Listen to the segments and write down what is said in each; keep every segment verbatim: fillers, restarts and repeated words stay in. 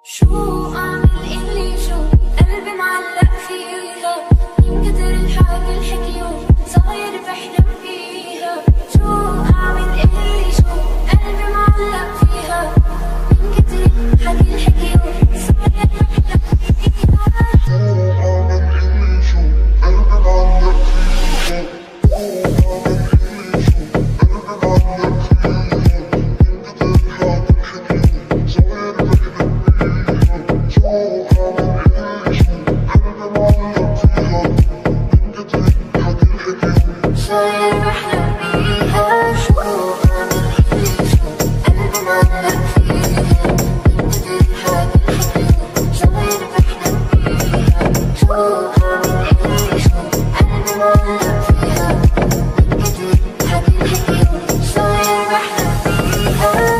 شو أعمل اللي شو قلبي معلق فيها، من كتر الحكي الحكيو صاير بحلم فيها. شو أعمل اللي شو قلبي معلق فيها، من كتر الحكي الحكيو صاير بحلم فيها. شو أعمل اللي شو قلبي معلق فيها، شو أعمل اللي شو قلبي معلق فيها، من كتر الحكي الحكيو صاير بحلم فيها. شو أعمل اللي شو قلبي معلق فيها، من كتر الحكي الحكيو صاير بحلم فيها. شو أعمل اللي شو قلبي معلق فيها، من كتر الحكي الحكيو صاير بحلم فيها. شو أعمل اللي شو قلبي معلق فيها، من كتر الحكي الحكيو صاير بحلم فيها.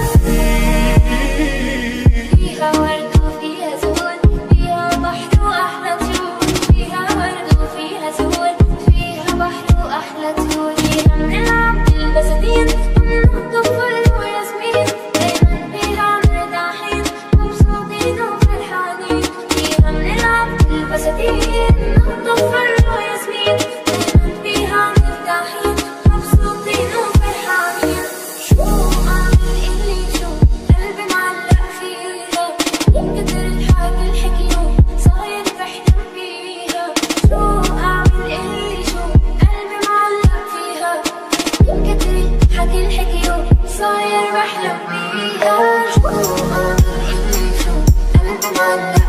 فيها ورد وفيها زهور، فيها بحر وأحلى طيور، فيها ورد وفيها زهور، فيها بحر وأحلى طيور. فيها بنلعب بالبساتين وننط فل وياسمين، دايما فيها مرتاحين مبسوطين وفرحانين. فيها بنلعب بالبساتين ننط فل وياسمين، دايما فيها مرتاحين مبسوطين وفرحانين. شو أعمل اللي شو قلبي معلق فيها، من كتر الحكي الحكيو صاير بحلم فيها. شو أعمل اللي شو قلبي معلق فيها، من كتر الحكي الحكيو صاير بحلم فيها. شو أعمل اللي شو قلبي معلق